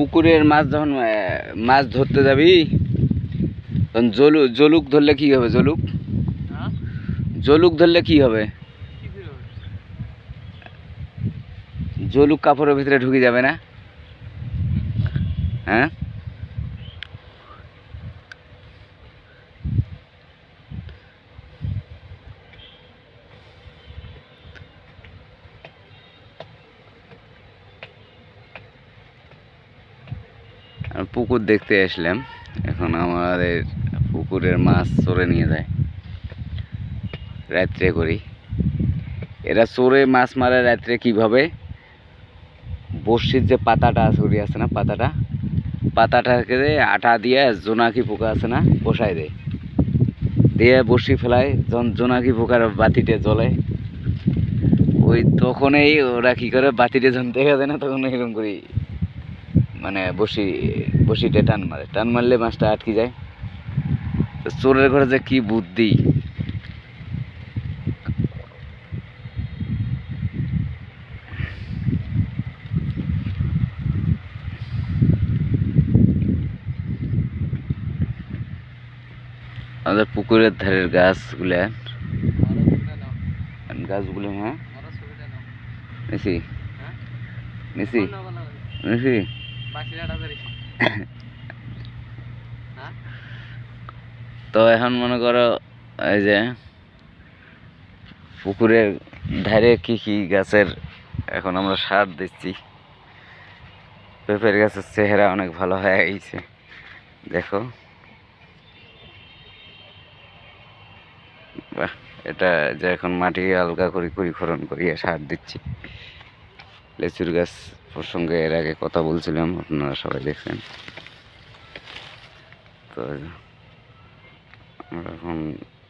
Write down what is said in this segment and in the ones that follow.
পুকুরের মাছ যখন মাছ ধরতে যাবি তখন জলুক ধরলে কি হবে? জলুক ধরলে কি হবে? জলুক কাপড়ের ভিতরে ঢুকে যাবে না? হ্যাঁ, পুকুর দেখতে আসলাম। এখন আমাদের পুকুরের মাছ চোরে নিয়ে যায় রাত্রে করি। এরা চোরে মাছ মারে রাত্রে কিভাবে? বড়শির যে পাতাটা আছে না, পাতাটাকে আটা দিয়ে জোনাকি পোকা আছে না, বসায় দেয়, দিয়ে বড়শি ফেলায়। যখন জোনাকি পোকার বাতিতে জ্বলে, ওই তখনই ওরা কি করে, বাতিতে যখন দেখা যায় না তখন এরকম করি মানে বড়শিতে টান মারলে মাছটা আটকে যায়। চোরের ঘরে যে কি বুদ্ধি! আমাদের পুকুরের ধারের গাছগুলো, হ্যাঁ নিছি নিছি নিছি। তো এখন মনে করো এই যে পুকুরের ধারে কি কি গাছের এখন আমরা সার দিচ্ছি। পেঁপের গাছের চেহারা অনেক ভালো হয়ে গেছে, দেখো। বাহ, এটা যে এখন মাটি আলগা করি খনন করিয়ে সার দিচ্ছি। লেচুর গাছ প্রসঙ্গে এর আগে কথা বলছিলাম, আপনারা সবাই দেখছেন। তো আমরা এখন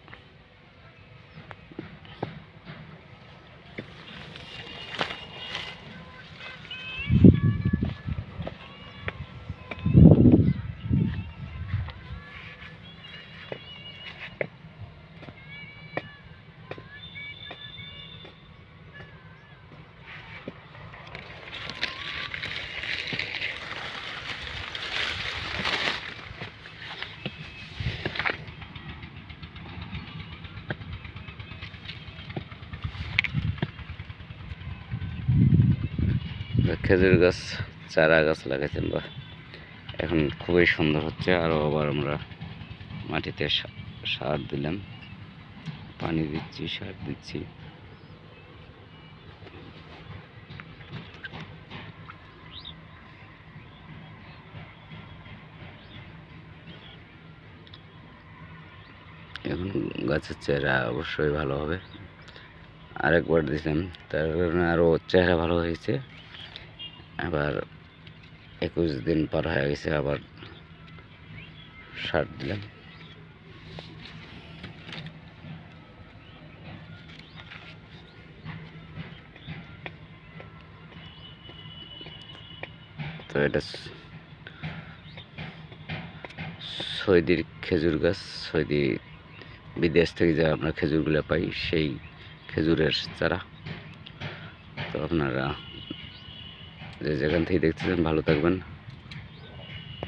খেজুর গাছ, চারা গাছ লাগাইছেন, বা এখন খুবই সুন্দর হচ্ছে। আরও আবার আমরা মাটিতে সার দিলাম, পানি দিচ্ছি, সার দিচ্ছি। এখন গাছের চেহারা অবশ্যই ভালো হবে। আরেকবার দিলাম, তার কারণে আরও চেহারা ভালো হয়েছে। আবার 21 দিন পার হয়ে গেছে, আবার সার দিলাম। তো এটা সৌদির খেজুর গাছ, সৌদি বিদেশ থেকে যা আমরা খেজুরগুলো পাই, সেই খেজুরের চারা। তো আপনারা যে যেখান থেকে দেখতেছেন ভালো থাকবেন।